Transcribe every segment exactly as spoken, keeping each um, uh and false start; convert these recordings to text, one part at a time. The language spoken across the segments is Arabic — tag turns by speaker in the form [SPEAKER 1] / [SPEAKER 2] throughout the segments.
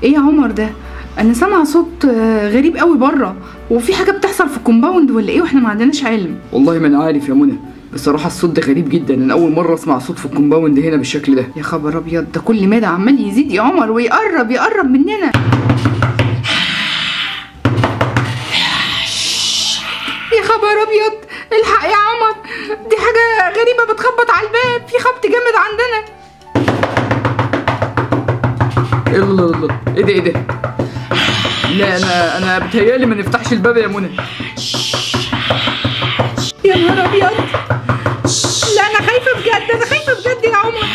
[SPEAKER 1] ايه يا عمر ده؟ انا سامعه صوت غريب قوي بره، وفي حاجه بتحصل في الكومباوند ولا ايه واحنا ما عندناش علم؟
[SPEAKER 2] والله ما انا عارف يا منى، بصراحه الصوت ده غريب جدا. انا اول مره اسمع صوت في الكومباوند هنا بالشكل ده.
[SPEAKER 1] يا خبر ابيض، ده كل مدى عمال يزيد يا عمر ويقرب يقرب مننا. يا خبر ابيض، الحق يا عمر، دي حاجه غريبه بتخبط على الباب، في خبط جامد عندنا.
[SPEAKER 2] ايه الله، ايه ده ايه ده؟ لا انا انا بتهيالي ما نفتحش الباب يا منى.
[SPEAKER 1] يا نهار ابيض، لا انا خايفه بجد، انا خايفه بجد يا عمر.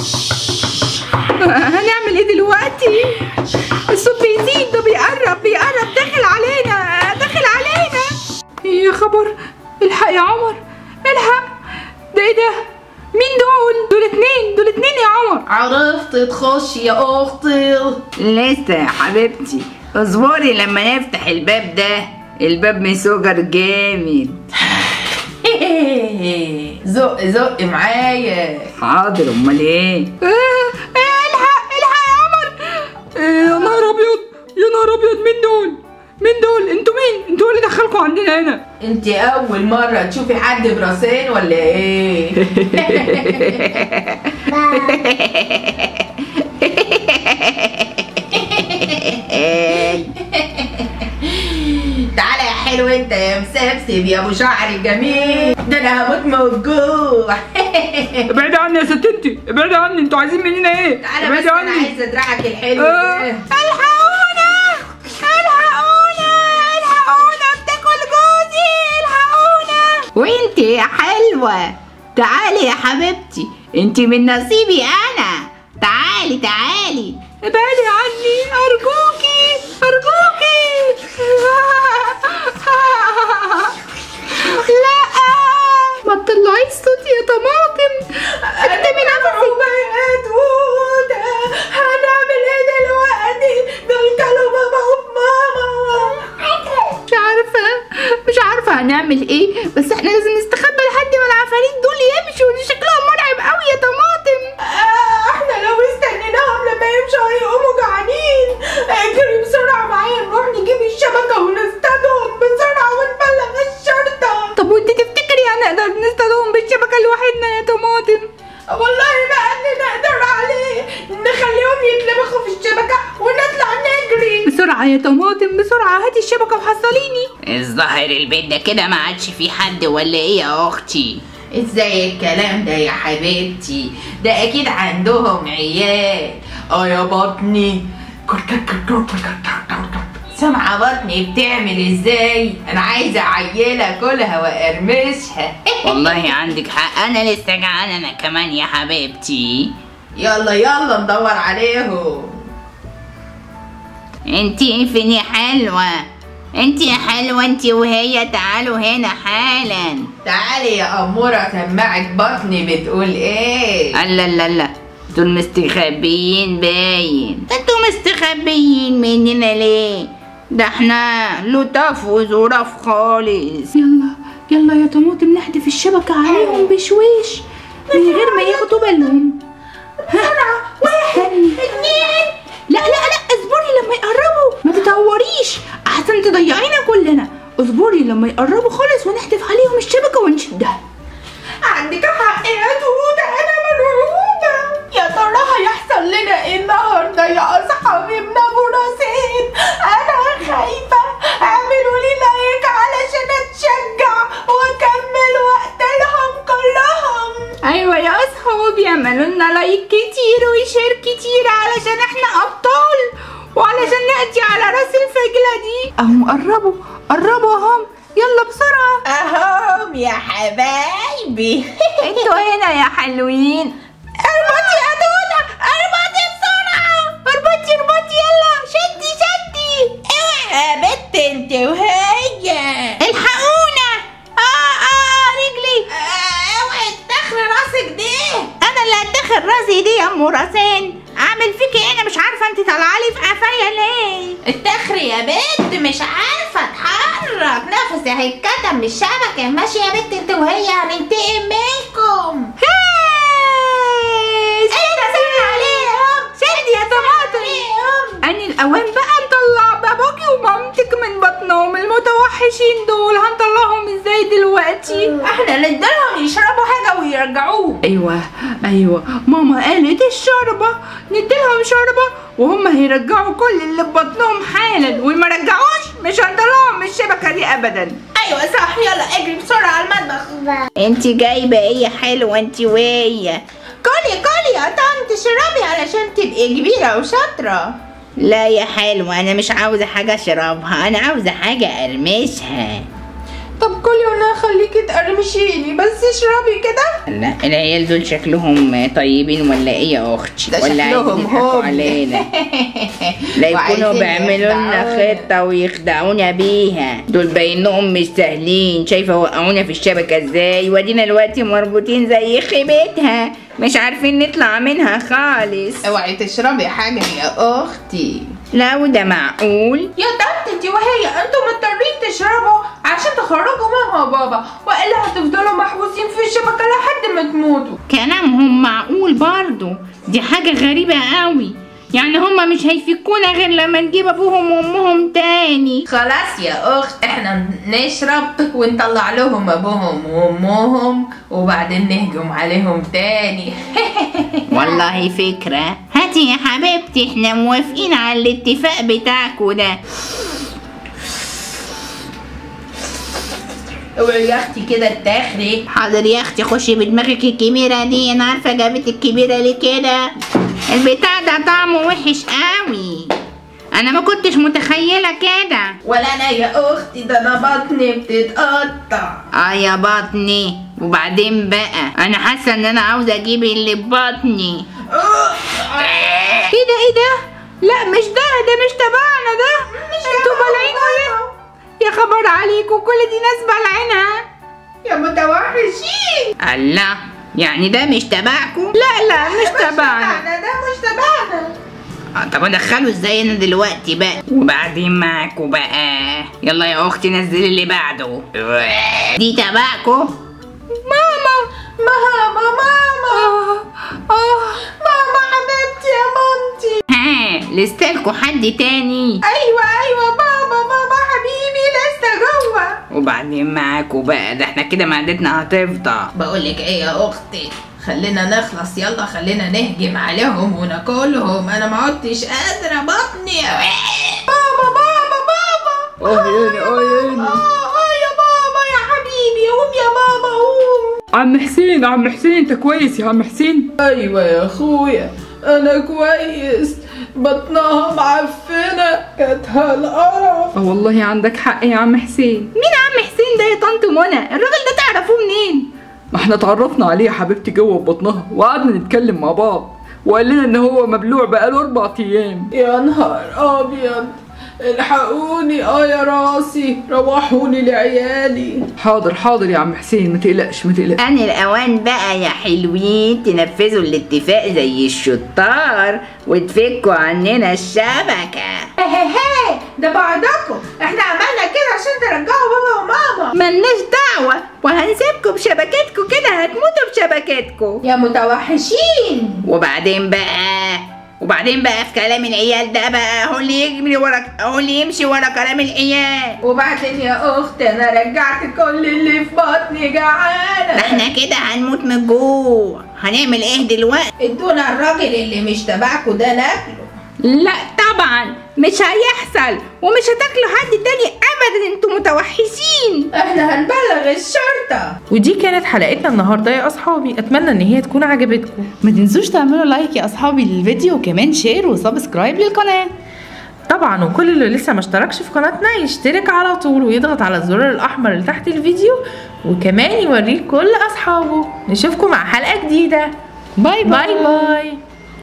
[SPEAKER 1] هنعمل ايه دلوقتي؟ الصوت بيزيد، ده بيقرب بيقرب، داخل علينا داخل علينا. يا خبر، الحق يا عمر الحق، ده ايه ده؟ مين دول؟ دول اتنين، دول اتنين يا عمر.
[SPEAKER 3] عرفت تخشي يا اختي؟
[SPEAKER 4] لسه يا حبيبتي، اصبري لما نفتح الباب ده، الباب مسوجر جامد.
[SPEAKER 3] زق زق معايا.
[SPEAKER 4] حاضر، امال ايه؟
[SPEAKER 1] الحق الحق يا عمر.
[SPEAKER 2] يا نهار ابيض يا نهار ابيض، مين دول؟
[SPEAKER 1] مين دول؟ انتوا مين؟ انتوا اللي دخلكوا عندنا هنا؟
[SPEAKER 3] انت اول مرة تشوفي حد براسين ولا ايه؟ تعالى يا حلو انت يا مسبسب يا ابو شعر جميل، ده انا هموت من الجوع.
[SPEAKER 2] ابعدي عني يا ست انتي، ابعدي عني، انتوا عايزين مننا ايه؟
[SPEAKER 3] تعالى بس، انا عايزه ادرعك الحلو ده.
[SPEAKER 1] الحقونا الحقونا الحقونا، بتاكل جوزي، الحقونا.
[SPEAKER 4] وانت يا حلوة تعالي يا حبيبتي، انت من نصيبي انا، تعالي تعالي.
[SPEAKER 1] ابعدي عني ارجوكي ارجوكي. لا ما تطلعيش صوتي يا طماطم، اكتمي نفسك.
[SPEAKER 3] هنعمل ايه دلوقتي؟ دول كانوا بابا وماما.
[SPEAKER 1] مش عارفه مش عارفه هنعمل ايه، بس احنا لازم نستخبى لحد ما العفاريت دول يمشوا، دي شكلهم مرعب قوي يا طماطم.
[SPEAKER 3] آه احنا لو استنيناهم لما يمشوا هيقوموا جعانين. اجري بسرعه معايا نروح نجيب الشبكه ونصطادهم بسرعه ونبلغ الشرطه.
[SPEAKER 1] طب وانت تفتكري هنقدر نصطادهم بالشبكه لوحدنا يا طماطم؟
[SPEAKER 3] والله ما اللي نقدر عليه نخليهم يتلبخوا في الشبكه ونطلع نجري
[SPEAKER 1] بسرعه يا طماطم، بسرعه هاتي الشبكه وحصليني.
[SPEAKER 4] الظاهر البيت ده كده ما عادش فيه حد ولا ايه يا اختي؟
[SPEAKER 3] ازاي الكلام ده يا حبيبتي؟ ده اكيد عندهم عيال. اه يا بطني، سامعه بطني بتعمل ازاي؟ انا عايزه عيله كلها وارمشها.
[SPEAKER 4] والله عندك حق، انا لسه جعانه انا كمان يا حبيبتي.
[SPEAKER 3] يلا يلا ندور عليهم.
[SPEAKER 4] انتي فين يا حلوة؟ انتي يا حلوة انتي وهي، تعالوا هنا حالا.
[SPEAKER 3] تعالي يا اموره سمعك بطني بتقول ايه.
[SPEAKER 4] لا لا لا، دول مستخبيين باين. انتوا مستخبيين مننا ليه؟ ده احنا لطاف وظراف خالص.
[SPEAKER 1] يلا يلا يا طماطم نحدف الشبكه عليهم بشويش من غير ما ياخدوا بالهم.
[SPEAKER 3] بسرعه، واحد اتنين.
[SPEAKER 1] لا لا لا، اصبري لما يقربوا، ما تتهوريش احسن تضيعينا كلنا. اصبري لما يقربوا خالص ونحدف عليهم الشبكه ونشدها.
[SPEAKER 3] عندك حق يا دودة، انا مرعوبة. يا ترى هيحصل لنا ايه النهارده يا اصحابي من ابو راسين؟ انا خايفة. اعملوا لي لايك علشان اتشجع واكمل واقتلهم كلهم.
[SPEAKER 1] ايوه يا اصحابي، اعملوا لنا لايك كتير وشير كتير علشان احنا ابطال، وعلشان نأتي على راس الفجلة دي. اهم قربوا قربوا اهم، يلا بسرعة.
[SPEAKER 3] اهم يا حبايبي.
[SPEAKER 4] انتوا هنا يا حلوين.
[SPEAKER 3] اربطي يا دودة، اربطي بسرعة.
[SPEAKER 1] اربطي اربطي، يلا شدي شدي.
[SPEAKER 3] اوعي يا بت انت وهي.
[SPEAKER 1] الحقونا. اه اه رجلي.
[SPEAKER 3] اوعي تدخلي راسك دي.
[SPEAKER 1] انا اللي هتدخل راسي دي يا ام راسين. اعمل فيكي ايه؟ انا مش عارفه انت طالعالي في قفايا ليه.
[SPEAKER 3] اتخري يا بنت، مش عارفه اتحرك، نفسي هيتكتم من الشبكه. ماشي يا بنت انت وهي، هننتقم منكم.
[SPEAKER 1] انت سد عليهم، سد يا طماطم. اني الأوان بقى نطلع باباكي ومامتك من بطنهم المتوحشين دول. هنطلعهم ازاي دلوقتي؟
[SPEAKER 3] احنا نديلهم يشربوا حاجة ويرجعوه.
[SPEAKER 1] ايوه ايوه ماما قالت الشوربة، نديلهم شوربة وهم هيرجعوا كل اللي في بطنهم حالا، واللي رجعوش مش هنطلعهم من الشبكة دي ابدا.
[SPEAKER 3] ايوه صح، يلا اجري بسرعة على المطبخ.
[SPEAKER 4] انت جايبه ايه يا حلوه انت ويا؟
[SPEAKER 3] كلي كلي يا طنط اشربي علشان تبقي كبيرة وشاطرة.
[SPEAKER 4] لا يا حلوه انا مش عاوزه حاجه اشربها، انا عاوزه حاجه ارمشها.
[SPEAKER 3] طب كلي وانا هخليكي تقرمشيني، بس اشربي كده.
[SPEAKER 4] لا العيال دول شكلهم طيبين ولا ايه يا اختي؟
[SPEAKER 3] ده
[SPEAKER 4] ولا عايزين
[SPEAKER 3] شكلهم
[SPEAKER 4] يضحكوا
[SPEAKER 3] هم.
[SPEAKER 4] علينا؟ لا يكونوا
[SPEAKER 3] وعايزين
[SPEAKER 4] بيعملوا لنا
[SPEAKER 3] يخدعونا.
[SPEAKER 4] خطه ويخدعونا بيها. دول باينهم مش سهلين، شايفه وقعونا في الشبكه ازاي، وادينا دلوقتي مربوطين زي خيبتها مش عارفين نطلع منها خالص.
[SPEAKER 3] اوعي تشربي حاجة يا اختي.
[SPEAKER 4] لا وده معقول؟
[SPEAKER 3] يا طنط انتي وهي انتوا مضطرين تشربوا عشان تخرجوا ماما وبابا، والا هتفضلوا محبوسين في الشبكة لحد ما تموتوا.
[SPEAKER 4] كلامهم معقول برضو، دي حاجة غريبة قوي. يعني هما مش هيفكونا غير لما نجيب ابوهم وامهم تاني.
[SPEAKER 3] خلاص يا اخت، احنا نشرب ونطلع لهم ابوهم وامهم وبعدين نهجم عليهم تاني.
[SPEAKER 4] والله فكرة. هاتي يا حبيبتي احنا موافقين على الاتفاق بتاعكوا ده.
[SPEAKER 3] اوعي يا اختي كده تاخري.
[SPEAKER 4] حاضر يا اختي، خشي بدماغك الكبيرة دي، انا عارفة جابت الكبيرة ليه كده. البتاع ده طعمه وحش قوي، انا ما كنتش متخيلة كده.
[SPEAKER 3] ولا انا يا اختي، ده انا بطني بتتقطع.
[SPEAKER 4] اه يا بطني. وبعدين بقى انا حاسة ان انا عاوزة اجيب اللي ببطني.
[SPEAKER 1] ايه ده ايه ده؟ لا مش ده، ده مش تبعنا ده. انتوا بالعينه ايه؟ يا خبر عليكم، كل دي ناس بالعينها
[SPEAKER 3] يا متوحشين.
[SPEAKER 4] الله، يعني ده مش تبعكم؟
[SPEAKER 1] لا لا مش تبعنا.
[SPEAKER 3] ده مش تبعنا.
[SPEAKER 4] آه طب ادخله ازاي انا دلوقتي بقى؟ وبعدين معاكوا بقى. يلا يا اختي نزلي اللي بعده. دي تبعكوا؟
[SPEAKER 1] ماما
[SPEAKER 3] ماما ماما
[SPEAKER 1] اه اه
[SPEAKER 3] ماما حبيبتي يا مامتي.
[SPEAKER 4] ها لستلكوا حد تاني؟
[SPEAKER 3] ايوه ايوه بابا بابا حبيبي لسه جوه.
[SPEAKER 4] وبعدين معاكوا بقى، ده احنا كده معدتنا هتفضى.
[SPEAKER 3] بقولك ايه يا اختي، خلينا نخلص يلا، خلينا نهجم عليهم وناكلهم، انا ما عدتش قادره بطني. بابا بابا بابا
[SPEAKER 2] اه ياني اه ياني.
[SPEAKER 3] اه اه يا بابا يا حبيبي، قوم يا بابا قوم.
[SPEAKER 2] عم حسين عم حسين انت كويس يا عم حسين؟
[SPEAKER 5] ايوه يا اخويا انا كويس، بطنها معفنه كانتها القرف.
[SPEAKER 2] اه والله عندك حق يا عم حسين.
[SPEAKER 1] مين عم حسين ده يا طنط منى؟ الراجل ده تعرفوه منين؟
[SPEAKER 2] ما احنا اتعرفنا عليه يا حبيبتي جوه في بطنها وقعدنا نتكلم مع بعض وقال لنا ان هو مبلوع بقاله اربع ايام.
[SPEAKER 5] يا نهار ابيض، الحقوني اه يا راسي، روحوني لعيالي.
[SPEAKER 2] حاضر حاضر يا عم حسين، ما تقلقش ما تقلقش.
[SPEAKER 4] أنا الأوان بقى يا حلوين تنفذوا الاتفاق زي الشطار وتفكوا عننا الشبكة.
[SPEAKER 3] هي ده بعضكم، احنا عملنا كده عشان ترجعوا بابا وماما.
[SPEAKER 1] ملناش دعوة، وهنسيبكم بشبكتكم كده، هتموتوا بشبكتكم
[SPEAKER 3] يا متوحشين.
[SPEAKER 4] وبعدين بقى وبعدين بقى في كلام العيال ده بقى، هو اللي يجري ورا هو اللي يمشي ورا كلام العيال.
[SPEAKER 3] وبعدين يا اختي انا رجعت كل اللي في بطني جعانه.
[SPEAKER 4] ده احنا كده هنموت من الجوع، هنعمل ايه دلوقتي؟
[SPEAKER 3] ادونا الراجل اللي مش تبعكوا ده ناكله.
[SPEAKER 1] لا طبعا مش هيحصل، ومش هتاكلوا حد تاني ابدا، انتوا متوحشين.
[SPEAKER 3] احنا هنبلغ الشرطه.
[SPEAKER 5] ودي كانت حلقتنا النهارده يا اصحابي، اتمنى ان هي تكون عجبتكم.
[SPEAKER 6] ما تنسوش تعملوا لايك يا اصحابي للفيديو، وكمان شير وسبسكرايب للقناه.
[SPEAKER 5] طبعا وكل اللي لسه ما اشتركش في قناتنا يشترك على طول ويضغط على الزرار الاحمر اللي تحت الفيديو، وكمان يوريه كل اصحابه. نشوفكم مع حلقه جديده.
[SPEAKER 6] باي باي,
[SPEAKER 5] باي باي.